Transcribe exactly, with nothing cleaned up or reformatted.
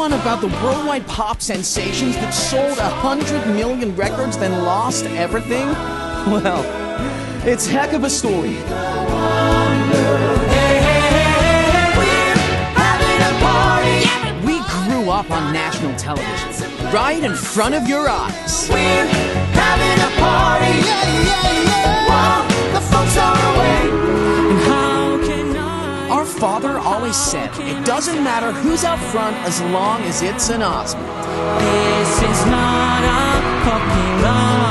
one about the worldwide pop sensations that sold a hundred million records then lost everything? Well, it's heck of a story. We grew up on national television, right in front of your eyes. We're having a party, yeah, yeah, yeah. While the folks are away. And how can I? Our father always said, it doesn't matter who's out front as long as it's an Osmond. This is not a popular